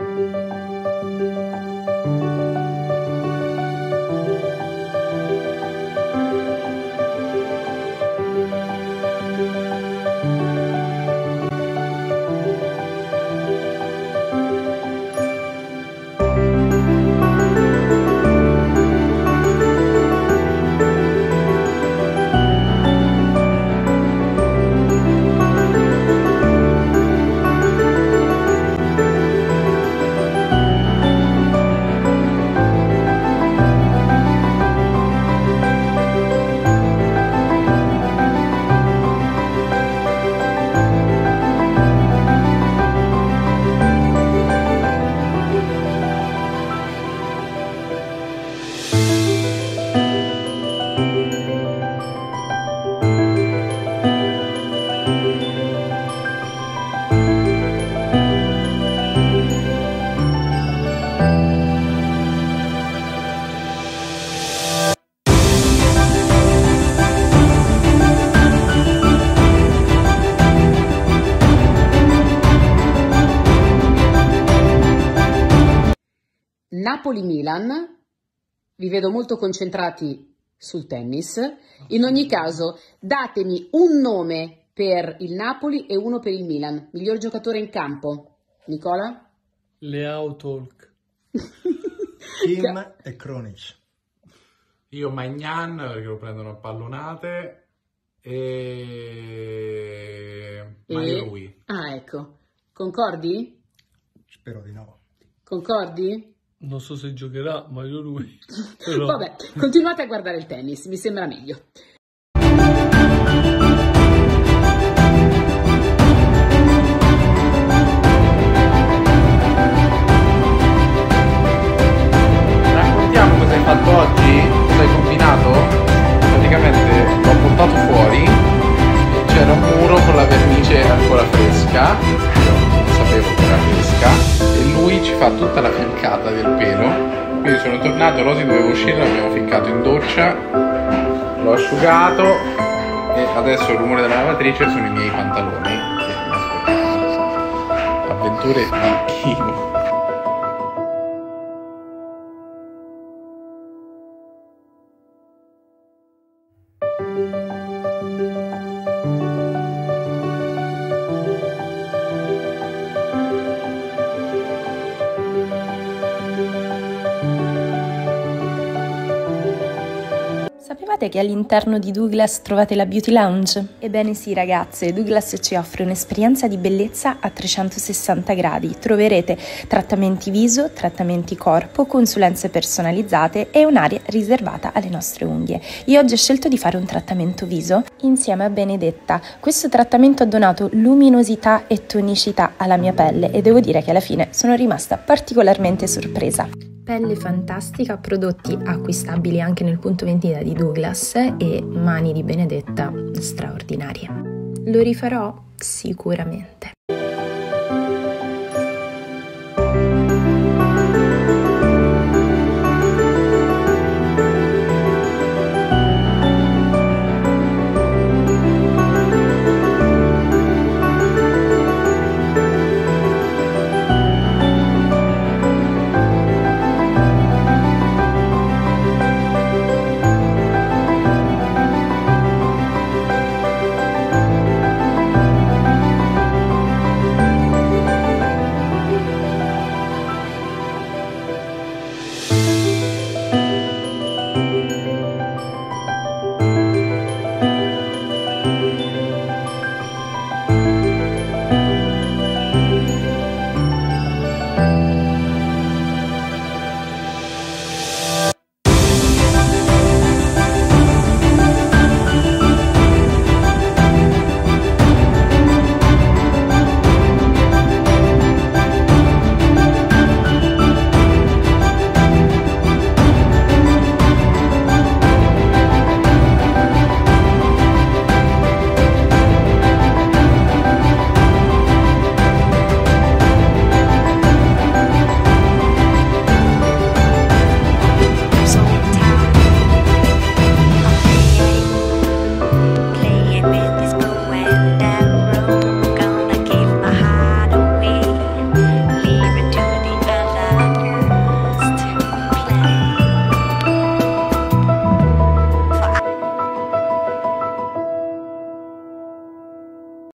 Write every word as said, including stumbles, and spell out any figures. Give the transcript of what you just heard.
Napoli-Milan, vi vedo molto concentrati sul tennis. In ogni caso, datemi un nome per il Napoli e uno per il Milan. Miglior giocatore in campo. Nicola? Leao Talk. Kim e Kronic. Io Magnan, perché lo prendono a pallonate, e... e... Mario Rui. Ah, ecco. Concordi? Spero di no. Concordi? Non so se giocherà Mario Rui. Però... Vabbè, continuate a guardare il tennis, mi sembra meglio. Raccontiamo cosa hai fatto oggi, cosa hai combinato. Praticamente l'ho portato fuori, c'era un muro con la vernice ancora fresca, io non sapevo che era fresca, e lui ci fa tutta la fiancata del pelo. Quindi sono tornato, Rosy doveva uscire, l'abbiamo ficcato in doccia, l'ho asciugato e adesso il rumore della lavatrice sono i miei pantaloni che mi aspettano. Avventure di Chino. Sapevate che all'interno di Douglas trovate la Beauty Lounge? Ebbene sì ragazze, Douglas ci offre un'esperienza di bellezza a trecentosessanta gradi. Troverete trattamenti viso, trattamenti corpo, consulenze personalizzate e un'area riservata alle nostre unghie. Io oggi ho scelto di fare un trattamento viso insieme a Benedetta. Questo trattamento ha donato luminosità e tonicità alla mia pelle e devo dire che alla fine sono rimasta particolarmente sorpresa. Pelle fantastica, prodotti acquistabili anche nel punto vendita di Douglas e mani di Benedetta straordinarie. Lo rifarò sicuramente.